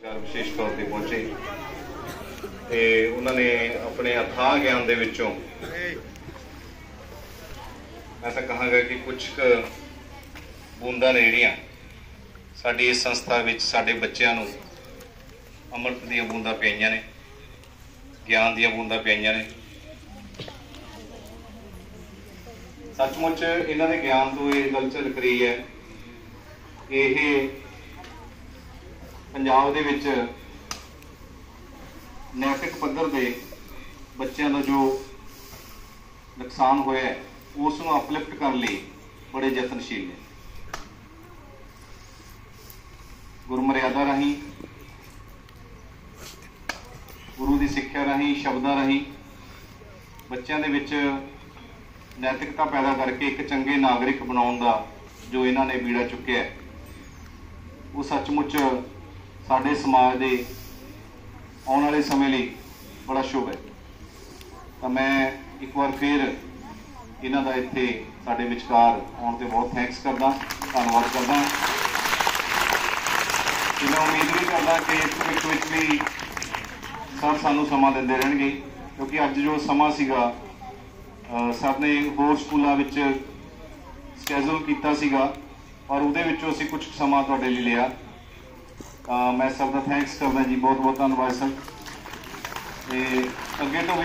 विशेष तौर पर पहुंचे ते उन्होंने अपने अथाह ज्ञान दे विचों मैं तो कहांगा कि कुछ बूंदा ने जिहड़ियां साडी इस संस्था विच साडे बच्चों नूं अमृत दी बूंदा पियाईयां ने, ज्ञान दी बूंदा पियाईयां ने। सचमुच इन्हां दे ज्ञान तो ये गल झलक रही है कि ये पंजाब दे विच नैतिक पद्धर दे बच्चों का जो नुकसान होया है उसनूं अपलिफ्ट करने लिए बड़े यतनशील ने। गुरु मर्यादा राही, गुरु की सिक्ख्या राही, शब्दां राही बच्चों के विच नैतिकता पैदा करके एक चंगे नागरिक बनाउण दा जो इन्हां ने बीड़ा चुक्या है वो सचमुच साडे समाज के आने वाले समय लिए बड़ा शुभ है। तो मैं एक बार फिर इन्हां दा इत्थे साडे विचकार आउण ते बहुत थैंक्स करदा, धन्नवाद करदा। मैं उम्मीद भी करदा कि भविख विच भी सर सानूं समा दिंदे रहणगे, क्योंकि अज जो समा सीगा सर ने होर स्कूलों विच स्कैजूल कीता सीगा और उहदे विचों असीं कुछ समा तुहाडे लई लिया। मैं सब का थैंक्स करदा जी, बहुत बहुत धन्नवाद सर। ते अगे तो